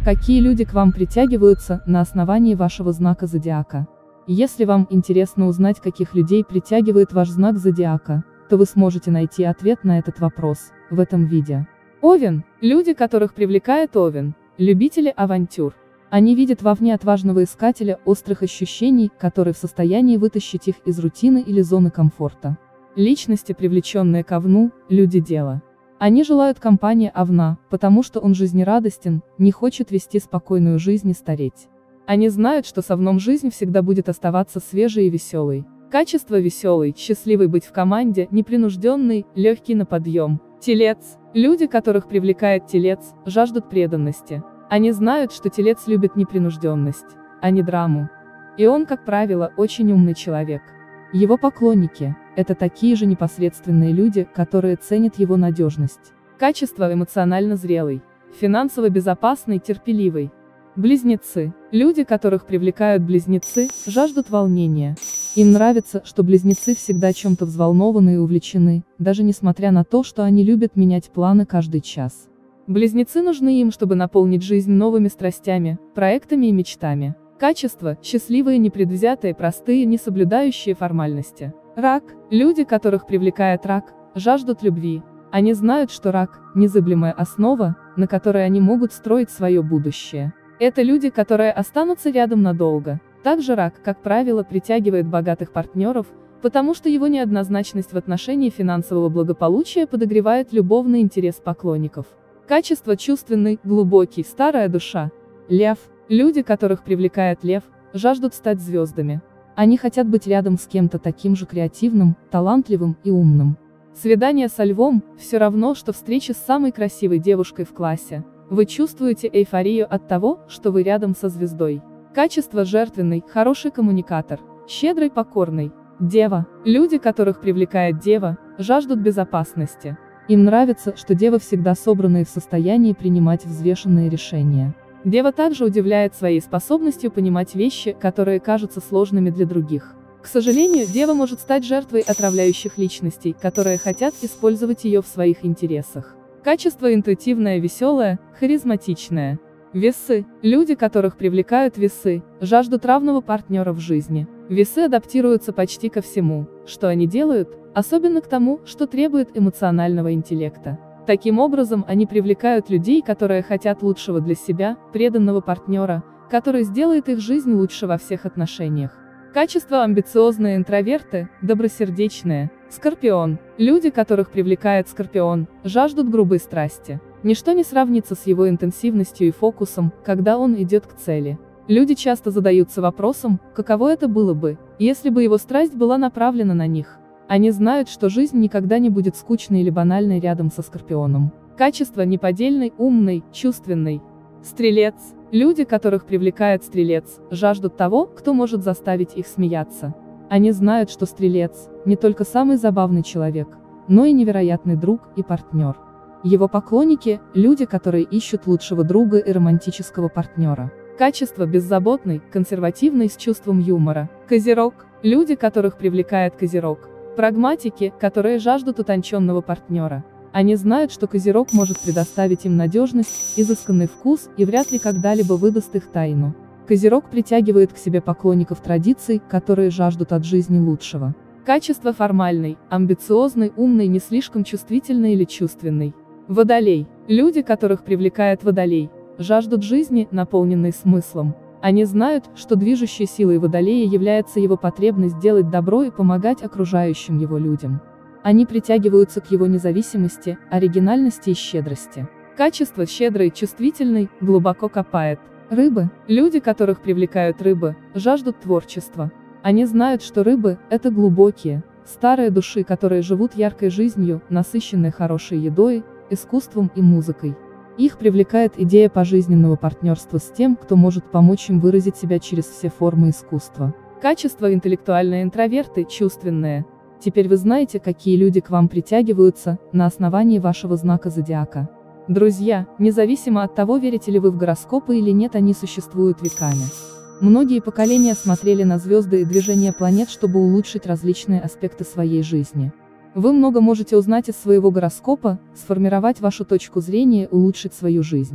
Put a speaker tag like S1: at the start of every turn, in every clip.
S1: Какие люди к вам притягиваются на основании вашего знака зодиака? Если вам интересно узнать, каких людей притягивает ваш знак зодиака, то вы сможете найти ответ на этот вопрос в этом видео. Овен. Люди, которых привлекает Овен. Любители авантюр. Они видят вовне отважного искателя острых ощущений, который в состоянии вытащить их из рутины или зоны комфорта. Личности, привлеченные к Овну, люди дела. Они желают компании Овна, потому что он жизнерадостен, не хочет вести спокойную жизнь и стареть. Они знают, что с Овном жизнь всегда будет оставаться свежей и веселой. Качество веселый, счастливый быть в команде, непринужденный, легкий на подъем. Телец. Люди, которых привлекает Телец, жаждут преданности. Они знают, что Телец любит непринужденность, а не драму. И он, как правило, очень умный человек. Его поклонники – это такие же непосредственные люди, которые ценят его надежность. Качество эмоционально зрелый, финансово безопасный, терпеливый. Близнецы. Люди, которых привлекают близнецы, жаждут волнения. Им нравится, что близнецы всегда чем-то взволнованы и увлечены, даже несмотря на то, что они любят менять планы каждый час. Близнецы нужны им, чтобы наполнить жизнь новыми страстями, проектами и мечтами. Качество – счастливые, непредвзятые, простые, не соблюдающие формальности. Рак. Люди, которых привлекает рак, жаждут любви. Они знают, что рак – незыблемая основа, на которой они могут строить свое будущее. Это люди, которые останутся рядом надолго. Также рак, как правило, притягивает богатых партнеров, потому что его неоднозначность в отношении финансового благополучия подогревает любовный интерес поклонников. Качество чувственный, глубокий, старая душа. Лев. Люди, которых привлекает лев, жаждут стать звездами. Они хотят быть рядом с кем-то таким же креативным, талантливым и умным. Свидание со львом – все равно, что встреча с самой красивой девушкой в классе. Вы чувствуете эйфорию от того, что вы рядом со звездой. Качество жертвенный, хороший коммуникатор, щедрый, покорный. Дева. Люди, которых привлекает дева, жаждут безопасности. Им нравится, что дева всегда собрана и в состоянии принимать взвешенные решения. Дева также удивляет своей способностью понимать вещи, которые кажутся сложными для других. К сожалению, дева может стать жертвой отравляющих личностей, которые хотят использовать ее в своих интересах. Качество интуитивное, веселое, харизматичное. Весы. Люди, которых привлекают весы, жаждут равного партнера в жизни. Весы адаптируются почти ко всему, что они делают, особенно к тому, что требует эмоционального интеллекта. Таким образом, они привлекают людей, которые хотят лучшего для себя, преданного партнера, который сделает их жизнь лучше во всех отношениях. Качество амбициозные, интроверты, добросердечные. Скорпион. Люди, которых привлекает Скорпион, жаждут грубой страсти. Ничто не сравнится с его интенсивностью и фокусом, когда он идет к цели. Люди часто задаются вопросом, каково это было бы, если бы его страсть была направлена на них. Они знают, что жизнь никогда не будет скучной или банальной рядом со Скорпионом. Качество неподдельный, умный, чувственный. Стрелец. Люди, которых привлекает Стрелец, жаждут того, кто может заставить их смеяться. Они знают, что Стрелец – не только самый забавный человек, но и невероятный друг и партнер. Его поклонники – люди, которые ищут лучшего друга и романтического партнера. Качество беззаботный, консервативный, с чувством юмора. Козерог. Люди, которых привлекает Козерог. Прагматики, которые жаждут утонченного партнера. Они знают, что Козерог может предоставить им надежность, изысканный вкус и вряд ли когда-либо выдаст их тайну. Козерог притягивает к себе поклонников традиций, которые жаждут от жизни лучшего. Качество формальный, амбициозный, умный, не слишком чувствительный или чувственный. Водолей. Люди, которых привлекает Водолей, жаждут жизни, наполненной смыслом. Они знают, что движущей силой Водолея является его потребность делать добро и помогать окружающим его людям. Они притягиваются к его независимости, оригинальности и щедрости. Качество щедрый, чувствительный, глубоко копает. Рыбы. Люди, которых привлекают рыбы, жаждут творчества. Они знают, что рыбы – это глубокие, старые души, которые живут яркой жизнью, насыщенной хорошей едой, искусством и музыкой. Их привлекает идея пожизненного партнерства с тем, кто может помочь им выразить себя через все формы искусства. Качество интеллектуальные, интроверты, чувственные. Теперь вы знаете, какие люди к вам притягиваются на основании вашего знака зодиака. Друзья, независимо от того, верите ли вы в гороскопы или нет, они существуют веками. Многие поколения смотрели на звезды и движение планет, чтобы улучшить различные аспекты своей жизни. Вы много можете узнать из своего гороскопа, сформировать вашу точку зрения, улучшить свою жизнь.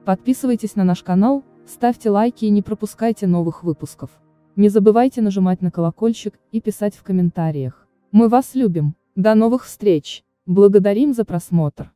S1: Подписывайтесь на наш канал, ставьте лайки и не пропускайте новых выпусков. Не забывайте нажимать на колокольчик и писать в комментариях. Мы вас любим. До новых встреч. Благодарим за просмотр.